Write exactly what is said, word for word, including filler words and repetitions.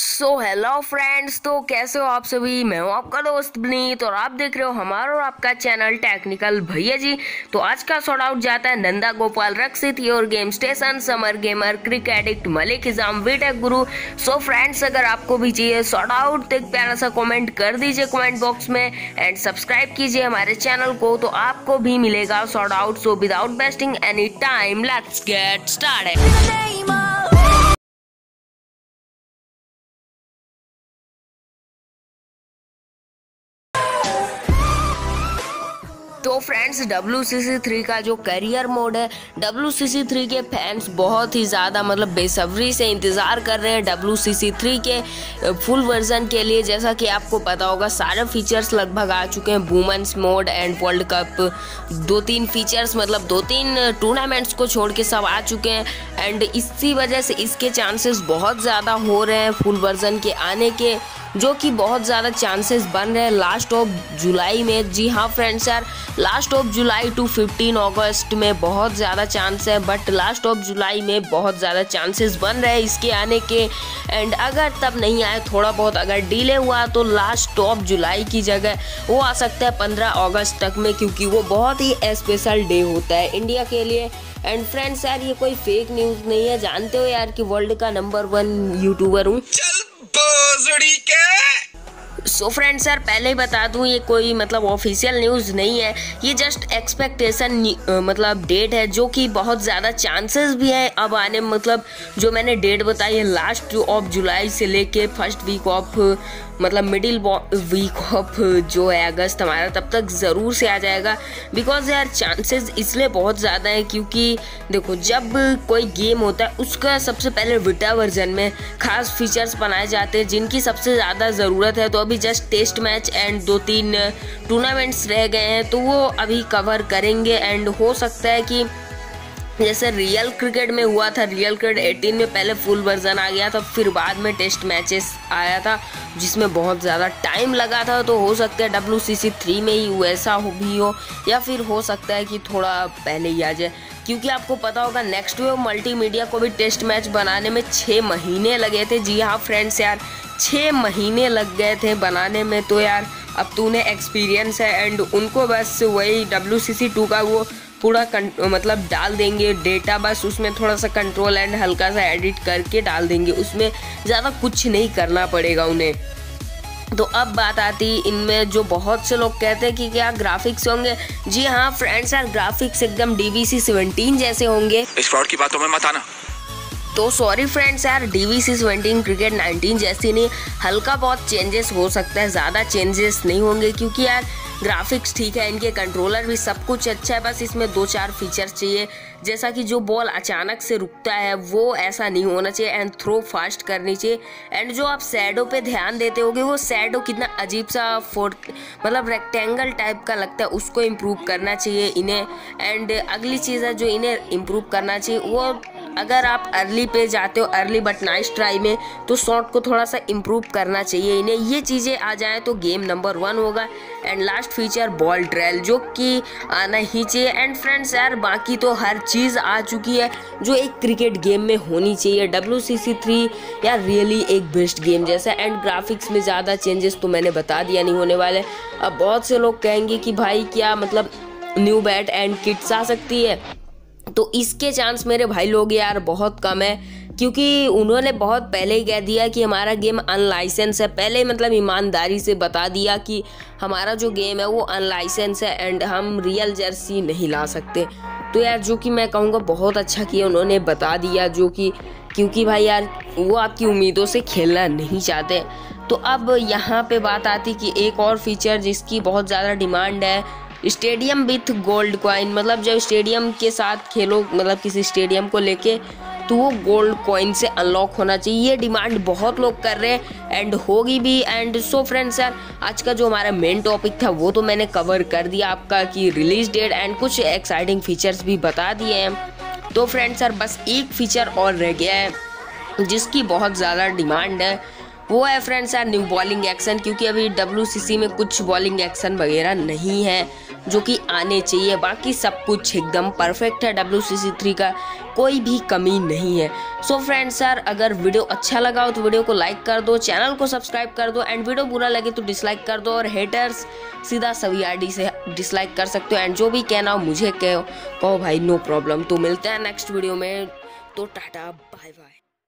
So hello friends, तो कैसे हो आप सभी। मैं हूं आपका दोस्त बनीत और आप देख रहे हो हमारा और आपका चैनल टेक्निकल भैया जी। तो आज का शॉट आउट जाता है Nanda Gopal, Rakshit your game station, Samar gamer, cric addict, Malik Izam, VTech guru. So friends, अगर आपको भी चाहिए शॉट आउट तो एक प्यारा सा कमेंट कर दीजिए कमेंट बॉक्स में एंड सब्सक्राइब कीजिए हमारे चैनल को, तो आपको भी मिलेगा shout out. So without wasting any time let's get started. तो friends, W C C three का जो करियर मोड है, डब्ल्यू सी सी थ्री के फैंस बहुत ही ज़्यादा मतलब बेसब्री से इंतज़ार कर रहे हैं डब्ल्यू सी सी थ्री के फुल वर्जन के लिए। जैसा कि आपको पता होगा सारे फीचर्स लगभग आ चुके हैं, women's mode and world cup, दो तीन फीचर्स मतलब दो तीन टूर्नामेंट्स को छोड़ के सब आ चुके हैं। एंड इसी वजह से इसके चांसेस बहुत ज़्यादा हो रहे हैं फुल वर्जन के आने के, जो कि बहुत ज़्यादा चांसेस बन रहे हैं लास्ट ऑफ जुलाई में। जी हाँ फ्रेंड्स यार, last of July to fifteen August में बहुत ज़्यादा चांस है, बट लास्ट ऑफ जुलाई में बहुत ज़्यादा चांसेस बन रहे हैं इसके आने के। एंड अगर तब नहीं आए, थोड़ा बहुत अगर डिले हुआ, तो लास्ट ऑफ जुलाई की जगह वो आ सकता है पंद्रह अगस्त तक में, क्योंकि वो बहुत ही स्पेशल डे होता है इंडिया के लिए। एंड फ्रेंड्स यार, ये कोई फेक न्यूज़ नहीं है, जानते हो यार कि वर्ल्ड का नंबर वन यूट्यूबर हूँ। सो फ्रेंड्स यार, पहले ही बता दूं, ये कोई मतलब ऑफिशियल न्यूज़ नहीं है, ये जस्ट एक्सपेक्टेशन मतलब डेट है, जो कि बहुत ज़्यादा चांसेस भी है अब आने। मतलब जो मैंने डेट बताई है लास्ट ऑफ जुलाई से लेके फर्स्ट वीक ऑफ मतलब मिडिल वीक ऑफ जो है अगस्त हमारा, तब तक ज़रूर से आ जाएगा। बिकॉज यार चांसेस इसलिए बहुत ज़्यादा है क्योंकि देखो, जब कोई गेम होता है उसका सबसे पहले बीटा वर्जन में खास फीचर्स बनाए जाते हैं जिनकी सबसे ज़्यादा ज़रूरत है। तो अभी जस्ट टेस्ट मैच एंड दो तीन टूर्नामेंट्स रह गए हैं, तो वो अभी कवर करेंगे। एंड हो सकता है कि जैसे रियल क्रिकेट में हुआ था, रियल क्रिकेट अठारह में पहले फुल वर्जन आ गया था, फिर बाद में टेस्ट मैचेस आया था जिसमें बहुत ज़्यादा टाइम लगा था। तो हो सकता है डब्ल्यू सी सी थ्री में ही वैसा हो भी हो, या फिर हो सकता है कि थोड़ा पहले ही आ जाए, क्योंकि आपको पता होगा नेक्स्ट वेव मल्टीमीडिया को भी टेस्ट मैच बनाने में छः महीने लगे थे। जी हाँ फ्रेंड्स यार, छः महीने लग गए थे बनाने में। तो यार अब तूने एक्सपीरियंस है, एंड उनको बस वही डब्ल्यू सी सी टू का वो पूरा मतलब डाल देंगे डेटा, बस उसमें थोड़ा सा कंट्रोल एंड हल्का सा एडिट करके डाल देंगे, उसमें ज़्यादा कुछ नहीं करना पड़ेगा उन्हें। तो अब बात आती इनमें, जो बहुत से लोग कहते हैं कि क्या ग्राफिक्स होंगे। जी हाँ फ्रेंड्स यार, ग्राफिक्स एकदम डी वी सी सेवनटीन जैसे होंगे। इस फ्रॉड की बातों में मत आना। तो सॉरी फ्रेंड्स यार, D B C seventeen cricket nineteen जैसी नहीं, हल्का बहुत चेंजेस हो सकता है, ज़्यादा चेंजेस नहीं होंगे, क्योंकि यार ग्राफिक्स ठीक है, इनके कंट्रोलर भी सब कुछ अच्छा है, बस इसमें दो चार फीचर्स चाहिए। जैसा कि जो बॉल अचानक से रुकता है वो ऐसा नहीं होना चाहिए, एंड थ्रो फास्ट करनी चाहिए। एंड जो आप शैडो पे ध्यान देते होगे, वो शैडो कितना अजीब सा फोर मतलब रेक्टेंगल टाइप का लगता है, उसको इम्प्रूव करना चाहिए इन्हें। एंड अगली चीज़ है जो इन्हें इम्प्रूव करना चाहिए, वो अगर आप अर्ली पे जाते हो, अर्ली बट नाइस ट्राई में, तो शॉट को थोड़ा सा इम्प्रूव करना चाहिए इन्हें। ये चीज़ें आ जाएँ तो गेम नंबर वन होगा। And last feature ball trail, जो कि आना ही चाहिए। एंड फ्रेंड्स यार, बाकी तो हर चीज़ आ चुकी है जो एक क्रिकेट गेम में होनी चाहिए। डब्ल्यू सी सी थ्री यार रियली एक बेस्ट गेम जैसा। एंड ग्राफिक्स में ज़्यादा चेंजेस तो मैंने बता दिया नहीं होने वाले। अब बहुत से लोग कहेंगे कि भाई क्या मतलब न्यू बैट एंड किट्स आ सकती है, तो इसके चांस मेरे भाई लोग यार बहुत कम है, क्योंकि उन्होंने बहुत पहले ही कह दिया कि हमारा गेम अनलाइसेंस है। पहले मतलब ईमानदारी से बता दिया कि हमारा जो गेम है वो अनलाइसेंस है एंड हम रियल जर्सी नहीं ला सकते। तो यार जो कि मैं कहूँगा बहुत अच्छा किया उन्होंने बता दिया, जो कि क्योंकि भाई यार वो आपकी उम्मीदों से खेलना नहीं चाहते। तो अब यहाँ पे बात आती कि एक और फीचर जिसकी बहुत ज़्यादा डिमांड है, स्टेडियम विथ गोल्ड कॉइन। मतलब जब स्टेडियम के साथ खेलो, मतलब किसी स्टेडियम को लेके, तो वो गोल्ड कॉइन से अनलॉक होना चाहिए। ये डिमांड बहुत लोग कर रहे हैं एंड होगी भी। एंड सो फ्रेंड्स यार, आज का जो हमारा मेन टॉपिक था वो तो मैंने कवर कर दिया आपका, कि रिलीज डेट एंड कुछ एक्साइटिंग फीचर्स भी बता दिए हैं। तो फ्रेंड्स यार, बस एक फीचर और रह गया है जिसकी बहुत ज़्यादा डिमांड है, वो है फ्रेंड्स यार न्यू बॉलिंग एक्शन, क्योंकि अभी डब्ल्यू सी सी में कुछ बॉलिंग एक्शन वगैरह नहीं है जो कि आने चाहिए। बाकी सब कुछ एकदम परफेक्ट है, डब्ल्यू सी सी थ्री का कोई भी कमी नहीं है। सो फ्रेंड्स यार अगर वीडियो अच्छा लगा हो तो वीडियो को लाइक कर दो, चैनल को सब्सक्राइब कर दो, एंड वीडियो बुरा लगे तो डिसलाइक कर दो, और हेटर्स सीधा सभी आईडी से डिसलाइक कर सकते हो, एंड जो भी कहना हो मुझे कहो कहो भाई, नो प्रॉब्लम। तो मिलते हैं नेक्स्ट वीडियो में, तो टाटा बाय बाय।